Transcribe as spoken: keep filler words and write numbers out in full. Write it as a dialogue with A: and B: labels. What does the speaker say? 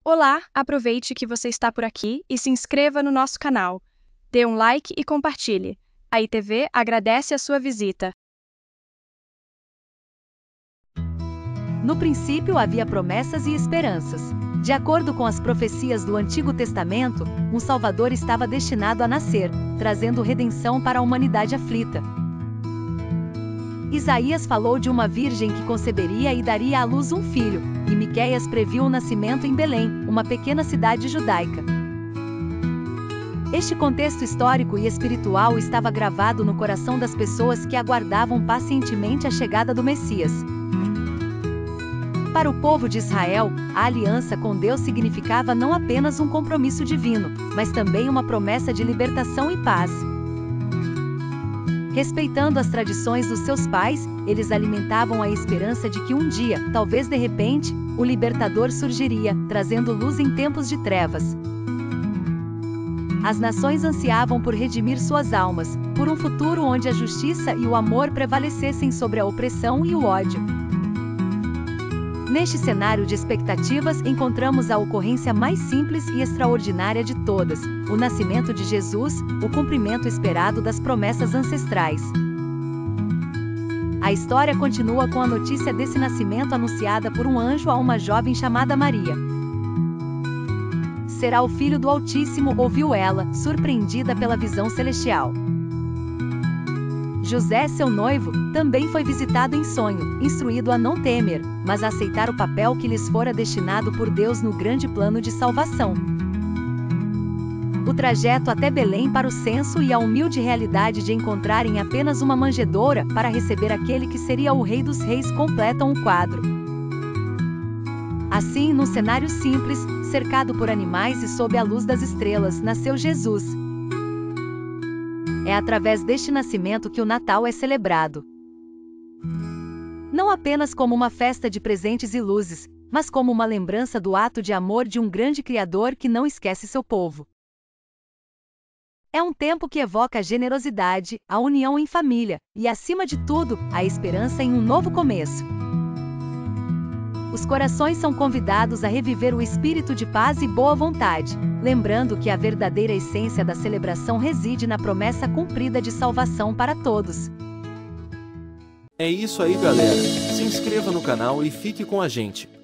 A: Olá, aproveite que você está por aqui e se inscreva no nosso canal. Dê um like e compartilhe. A I T V agradece a sua visita.
B: No princípio havia promessas e esperanças. De acordo com as profecias do Antigo Testamento, um Salvador estava destinado a nascer, trazendo redenção para a humanidade aflita. Isaías falou de uma virgem que conceberia e daria à luz um filho, e Miqueias previu o nascimento em Belém, uma pequena cidade judaica. Este contexto histórico e espiritual estava gravado no coração das pessoas que aguardavam pacientemente a chegada do Messias. Para o povo de Israel, a aliança com Deus significava não apenas um compromisso divino, mas também uma promessa de libertação e paz. Respeitando as tradições dos seus pais, eles alimentavam a esperança de que um dia, talvez de repente, o libertador surgiria, trazendo luz em tempos de trevas. As nações ansiavam por redimir suas almas, por um futuro onde a justiça e o amor prevalecessem sobre a opressão e o ódio. Neste cenário de expectativas encontramos a ocorrência mais simples e extraordinária de todas, o nascimento de Jesus, o cumprimento esperado das promessas ancestrais. A história continua com a notícia desse nascimento anunciada por um anjo a uma jovem chamada Maria. Será o Filho do Altíssimo, ouviu ela, surpreendida pela visão celestial. José, seu noivo, também foi visitado em sonho, instruído a não temer, mas a aceitar o papel que lhes fora destinado por Deus no grande plano de salvação. O trajeto até Belém para o censo e a humilde realidade de encontrarem apenas uma manjedoura para receber aquele que seria o Rei dos Reis completam o quadro. Assim, num cenário simples, cercado por animais e sob a luz das estrelas, nasceu Jesus. É através deste nascimento que o Natal é celebrado. Não apenas como uma festa de presentes e luzes, mas como uma lembrança do ato de amor de um grande Criador que não esquece seu povo. É um tempo que evoca a generosidade, a união em família, e acima de tudo, a esperança em um novo começo. Os corações são convidados a reviver o espírito de paz e boa vontade, lembrando que a verdadeira essência da celebração reside na promessa cumprida de salvação para todos.
C: É isso aí, galera. Se inscreva no canal e fique com a gente.